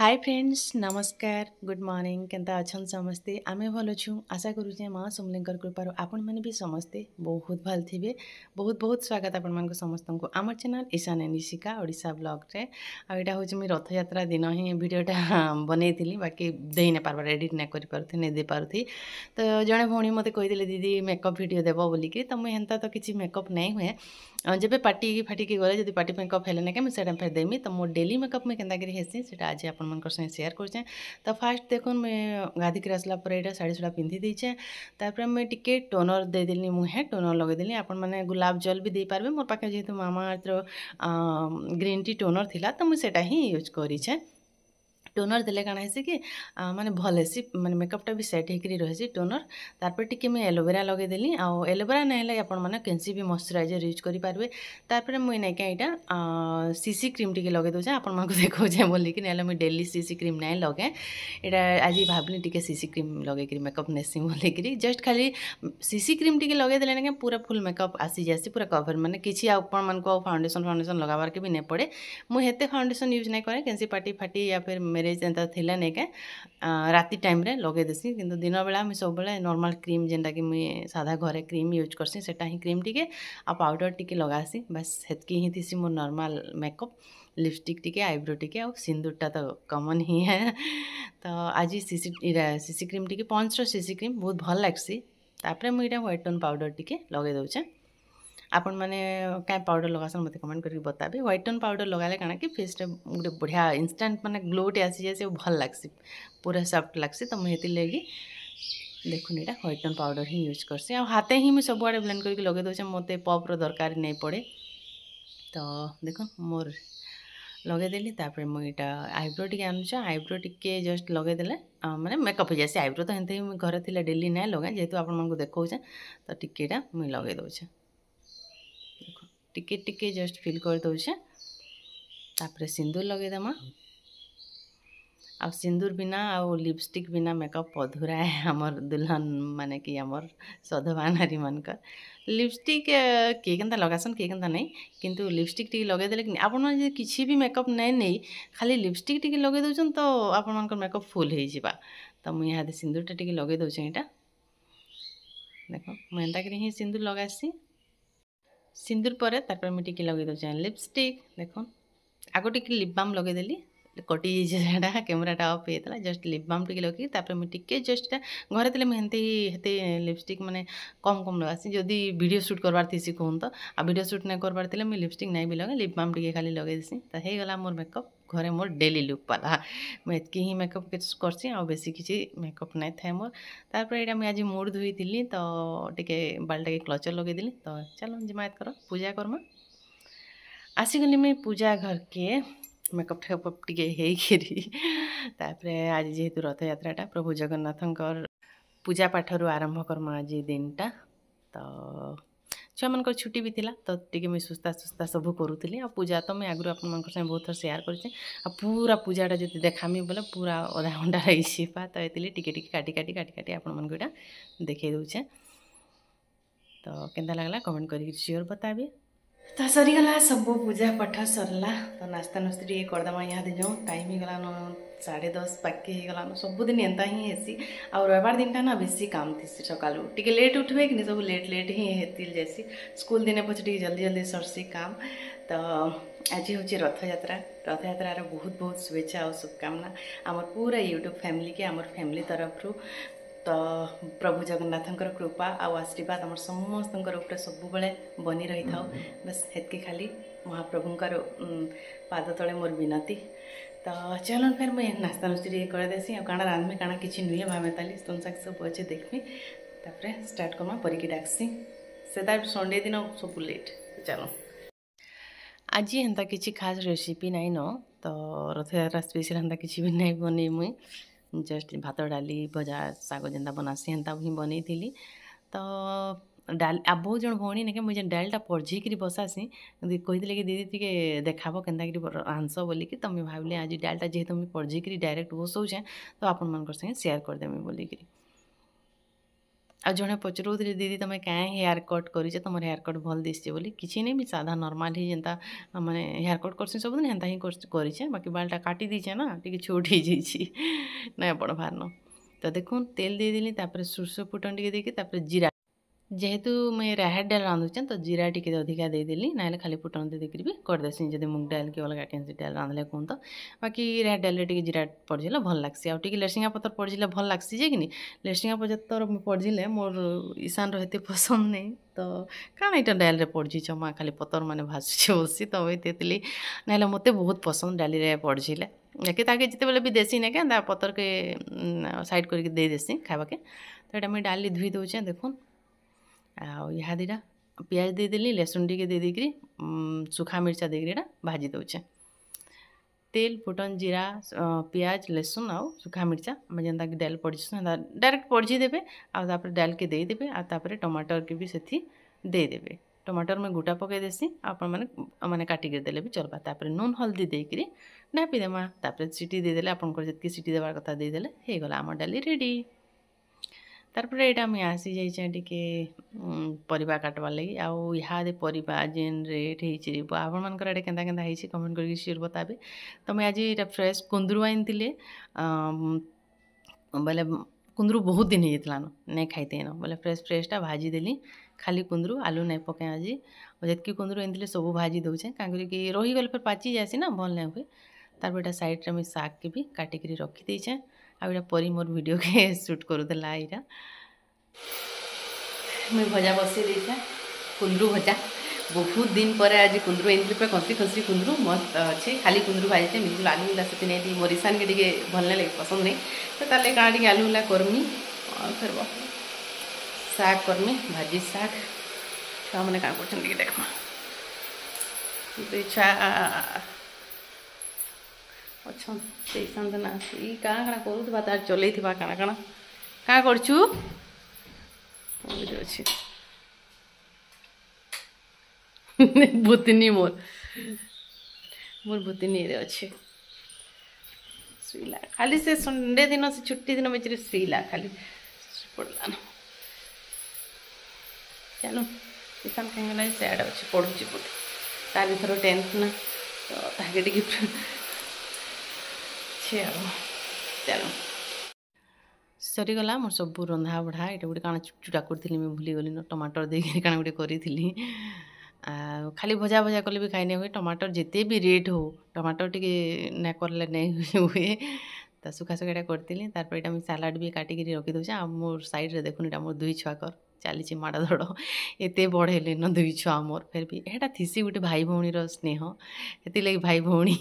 हाय friends नमस्कार good morning केंता अछन समस्ते आमे भल छु आशा करूचे माँ समलेकर कृपार आपण मैंने भी समस्ते बहुत भल थे। बहुत बहुत स्वागत आपण मान समस्त को आम चैनल ईशान निशिका ओडिशा ब्लॉग रे आईटा हूँ मुझे रथ यात्रा दिन ही वीडियोटा बनई बाकी दे ना पार्बार एडिट ना कर पार्थी नहीं दे पार्थी। तो जड़े भौणी मते कही दीदी मेकअप वीडियो देव बोलिकी तो मुझे हेन्ता तो किसी मेकअप नहीं हुए जब पार्टी फाटिकी गले जब पार्टी मेकअप हेले ना मुझे से देमी तो मो डेली मेकअप मुझे केन्ता हेसी से आज आपण सेयार कर। तो फास्ट देखो मुझे गाधिक आसला यहाँ शाढ़ी शुड़ा पिंधि देचे तापर मुझे टिके टोनर देदेली मुहे टोनर लगेदेली आपण मैंने गुलाब जल भी दे पारे मोर पाखे जेहेतु मामाअर्थ ग्रीन टी टोनर थिला तो मुझे ही यूज करें। टोनर देले काଣା हेसी कि माने भल हेसी माने मेकअपटा भी सेट होकर रही टोनर तापर टिके मैं एलोवेरा लगेदेली आउ एलोवेरा नहीं है आपण मैंने कैंसी भी मॉइस्चराइजर यूज करेंगे तापर मुझे नहीं यहाँ सीसी क्रीम टी लगे दूचे आपण मानक देखा बोलिकी ना मुझे डेली सीसी क्रीम नहीं लगे यहाँ आज भावनी टी सीसी क्रीम लगे मेकअप नेसी बोलिकी जस्ट खाली सीसी क्रीम टी लगेदेले ना पूरा फुल मेकअप आसी जासी पूरा कवर माने किसी आपण मान फाउंडेशन फाउंडेशन लगाबार के भी नहीं पड़े मुझे फाउंडेशन यूज नहीं करे कैंसी पार्टी फाटी या फिर मेरेज एंता थिला नहीं के राति टाइम रे लगे देसी किंतु दिन बेला मुझे सब बेले नॉर्मल क्रीम जेनटा कि मुझे साधा घरे क्रीम यूज करसी सेटा ही क्रीम टिके आ पाउडर टिके लगासी बस हेतकी ही थी मोर नॉर्मल मेकअप लिपस्टिक टिके आईब्रो टिके आ सिंदूरटा तो कॉमन ही है। तो आज सीसी क्रीम टिके पॉन्ड्स सीसी क्रीम बहुत भल लगसी तापर मुझे व्हाइट टोन पाउडर टिके लगे दौचे आपण मैंने क्या पाउडर लगासन मत कमेंट करके बताबे व्हाइट टोन पाउडर लगाले काना कि फेस रे गोटे बढ़िया इंस्टेंट माने ग्लोटे आसी जाए से भल लागसी पूरा सॉफ्ट लागसी तो मुझे लगी देखुन यहाँ व्हाइट टोन पाउडर ही यूज करसी आ हाथे ही मुझे सब आड़े ब्लेंड करके लगे दौचे मत पप्र दरकार नहीं पड़े। तो देखो मोर लगेदेली तापर मुझे आईब्रो टी आनुचा आईब्रो टी जस्ट लगेदेले माने मेकअप हो जाए आईब्रो तो हेन्ते ही घर थी डेली ना लगे जेहेतु आपको देखा तो टिकेटा मुझे लगे दौचे टिके टिके जस्ट फिल कर दौचे तापर सिंदूर लगेदेमा आ सिंदूर बिना आ लिपस्टिक बिना मेकअप अधूरा है आमर दुल्हन माने कि आमर सधवा नारी मानकर लिपस्टिक किए केनता लगासन किए केनता नहीं किंतु लिपस्टिक टी लगेदेले कि आपण मैंने किसी भी मेकअप नहीं नहीं खाली लिपस्टिक टी लगे दौन तो आपण मान मेकअप फुल हो जावा। तो मुझे यहाँ सिंदूरटा टी लगे दौचे यहाँ देख मुझे एंता ही सिंदूर लगासी सिंदूर पर तापर मुझे टी लगे दौचे लिपस्टिक देख आग टी लिप बाम लगेदेली कटि जाइए कैमेराटा अफ होता जस्ट लिप बाम टी लगे तापर मुझे जस्ट घरे थे हेते लिपस्टिक माने कम कम लगासी जदि वीडियो शूट करवार थी कहूँ तो आ वीडियो शूट नहीं करवार थे मुझे लिपस्टिक नहीं भी लगे लिप बाम टी खाली लगे देसी तो होगला मोर मेकअप घरे मोर डेली लुक वाला मुझे ही मेकअप करसी आ बेसी किसी मेकअप नहीं थाए मोर तापर यहाँ मुझे आज मुड धोई थी तो टे बाल्टा के क्लचर लगेदेली तो चलो जमायत कर पूजा करमा आसीगली मुझे पूजा घर के मेकअप ठेकअप टे होकर आज जेहेतु रथ यात्राटा प्रभु जगन्नाथंकर पूजा पाठर आरंभ करमा आज दिनटा तो छुआ मान छुट्टी भी थिला तो टे मुझे सुस्ता सुस्ता सब करूली आ पूजा तो मुझे आगु आप बहुत थर सेयार कर पूरा पूजाटा जो देखामी बोले पूरा अधा घंटा रही तो ये टिके काटी काटी काटी काटी आपको यहाँ देखे दूचे तो केंता लगला कमेंट कर श्योर बताबी। तो सरीगला सब पूजा पाठ सरला तो नास्ता नुस्ती टे करदमा यहाँ जो टाइम ही गलान 10:30 पाके ही गलान सबुदिन एंता ही हेसी आ रविवार दिन टा ना बेसी काम थी सका टे लेट उठे कि सब लेट लेट ही हेती जैसी स्कूल दिन पछे टे जल्दी जल्दी सरसी काम। तो आज हूँ रथ यात्रार बहुत बहुत शुभेच्छा और शुभकामना आमर पूरा यूट्यूब फैमिली के आमर फैमिली तरफ तो प्रभु जगन्नाथंकर कृपा आउ आशीर्वाद आम समस्त ऊपर सब बेले बनी रही था बस हेतकी खाली महाप्रभुंकर पाद तले मोर विनती। तो चलो फिर मुझे नास्ता नुस्ती कर देसी और काଣା रांधमी काଣା किसी नुहे भावे ताली तुम साक सब अच्छे देखमी तापर स्टार्ट करमा परीकी डाकसी से संडे दिन सब लेट। चलो आज हेन्ता किसी खास रेसिपी नाई न तो रथ यात्रा स्पेशल हेन्ता किसी भी नहीं बनी मुई जस्ट भात डाली भजा शाग जेनता बनासी हेन्ता ही बनई थी। तो डाल आ बहुत जन भौणी ने मुझे डालटा पढ़ी बसासी कहते कि दीदी टे देखाब के आंस बोलिकी तो मुझे भाविली आज डालटा जेहेतु मुझे पढ़ी डायरेक्ट बसौचे तो आपण मान संगे सेयार करदेमी बोलिकी आ जड़े पचरौले दीदी तुम क्या हेयर कट कर तुम हेयर कट भल दिशे बोली किसी नहीं भी साधा नॉर्मल ही जेनता माने हेयर कट करसी सब दिन हेन्ता ही करे बाकी बालटा काटी दीचे ना टी छोट हो जाइए ना बड़ बाहर तो देखो तेल दे देली सोरष फुटन टे देखिए जीरा जेहेतु मैं राहर डाल रांधुचे तो जीरा टी अधिका देदेली ना खाली फुटन देकर भी करदेसी जब मुग डाल कि अलग कैंसी डाल रांधले कहूँ तो बाकी राहर डाल टे जीरा पड़े भल लग्सी आउ टे लेसिंगा पतर पड़े भल लग्सी जे कि लेसिंगा पतर पड़े मोर ईशान रहते पसंद नहीं तो क्या यहाँ डाल पड़े चमा खाली पतर मैंने भाषुचे बसी तो मुझे ना मत बहुत पसंद डाली पड़े कि ताके जिते भी देसी ना क्या पतर के साइड करके दे देसी खावा के तो यहाँ मुझे डाली धोई दूचे देखुन आ दीटा पियाज देदेली लहसुन टी दे देकर सुखा मिर्चा देकर भाजी दूचे तेल फुटन जीरा पियाज लहसुन आउ सुखा मिर्चा जेनता कि डाल पड़ी डायरेक्ट पड़ी देवे आपर डाल के देदेवे आपर टमाटर के भी से देदेवे टमाटर में गोटा पकई देसी आप मैंने काटिक देले भी चलबा तापर नून हल्दी देकर नापी देमा तापर सीटी देदेले आपन जी सीटी देवार कथा देदेले हो गला आम डाली रेडी तारपर यहाँ मुझे आसी जाइए परिबा काटवार लगी आउ इहादे परिबा जेन रेट हो आपण मानकर एटे केंता केंता होइछि कमेंट करके शेयर बताबे तो मैं आज ये फ्रेश कुंदरू आनी बोले कुंदरू बहुत दिन हो जाता नहीं खाईते न बोले फ्रेशटा भाजी देली खाली कुंदरू आलू नहीं पके आज जितकी कुंदरू आनी सब भाजी दौचे कहीं रहीगले फिर पाची जासी ना भल नहीं हुए तार बेटा साइड में साग के भी काटिक रखी देचे आटा परी मोर वीडियो के शूट करूला यहाँ मुझे भजा बसई देखे कुंदरू भजा बहुत दिन पर आज कुंदरू आनी पूरा खसी खसी कुंदरू मस्त अच्छे खाली कुंदरू भाजी बिल्कुल आलू उला से नहीं मोर ईशान के टे भल नहीं लगे पसंद नहीं तो ताले कहाँ टे आलू उला करमी और फिर साग करमी भाजी साग छुआ मैंने क्या कर देखमा छुआ अच्छा ईशान ना ये काଣା काଣା करूँ तार चल काଣା काଣା क्या करछु अच्छे भूतनी मोर मोर भूतनी अच्छे शुला खाली से संडे दिन से छुट्टी दिन में शुला खाली पड़ला ना चलो ईशान कहीं सैड अच्छे पढ़ुची बोली तार थर 10th ना तो ताके टी चलो सरीगला मोर सब रंधा बढ़ा ये गोटे काଣା चुटा करी मुझे भूली गली न टमाटर देकर काଣା गोटे करी खाली भजा भजा कले भी खाई नहीं हुए टमाटर जिते भी रेट हो टमाटर टी ना करले नहीं हुए तो सुखा सुखाटा करी तार यहाँ मुझे सालाड भी काटिक रखी दूचे आ मोर साइड रे देखुन मोर 2 छुआकर चली माड़ धड़ एत बढ़े न 2 छुआ मोर फिर भी यहाँ थीसी गोटे भाई भौणी स्नेह से भाई भौणी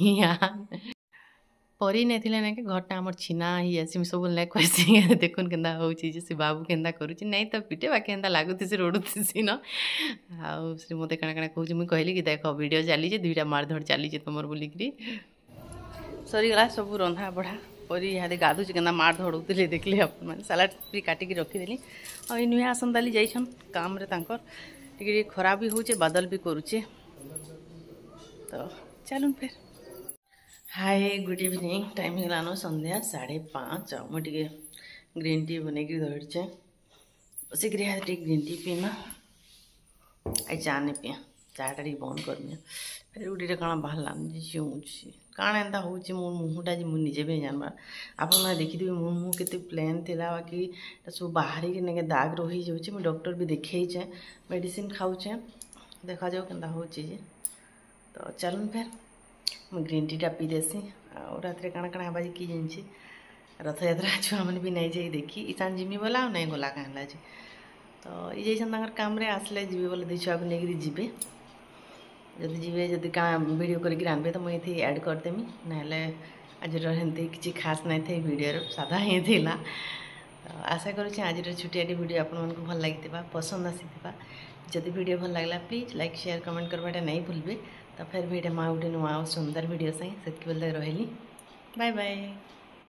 परी नहीं ना कि घरटा आम छीना ही आसी सब ना कैसे देखुन के से बाबू के करुच्ची नहीं तो पिटे बाकी एंता लगुसी रोड़ुसी न आउ मत काଣା काଣା कहूँ मुझे कहली कि देख वीडियो चली 2टा मारधड़ चली तुमर बोलिकी सरीगला सब रंधा बढ़ा परी यहाँ गाधुची के मार धड़ुले देखले मैंने सालाड भी काटिक रखीदेली और नुहे आसंताली जाइछन काम रे तांकर टिके खरा भी होचे बादल भी करुचे तो चलून फिर हाय गुड इवनिंग टाइम होगलान संध्या 5:30 मुझे ग्रीन टी बनई धरचे बसिक ग्रीन टी पीमा आई चा नहीं पिया चाटा टी बंद करमी फिर गोटे कण बाहर चिमुची काण एंता हो मो मुहटा मुझे भी जानबार आप देखिए मो मुँह के प्लेन थी बाकी सब बाहर के दाग रही जाऊँगी मुझे डॉक्टर भी देखे मेडिसिन खाऊचे देखा जाओ के तो चलन फिर मुझे ग्रीन टी टा पी देसी और रात काଣା काଣା हवा कि जानी रथ यात्रा छुआ मैंने भी नहीं जाए देखी ईशान जिमी बोला नहीं गला कहाँ तो ये जाइए काम आसले जी बोले 2 छुआ को लेकर जी जदि जी जदि क्या वीडियो करके आनबे तो मुझे ऐड करदेमी ना आज हेमती किसी खास नहीं थे वीडियो सादा ही थिला तो आशा करुँचे आज छुटिया वीडियो आपन को भल लगी पसंद आसी जदि वीडियो भल लगला प्लीज लाइक शेयर कमेंट करवाटा नहीं भूलबे तो फिर भी गोटे नुआ सुंदर वीडियो से बोलते रही बाय बाय।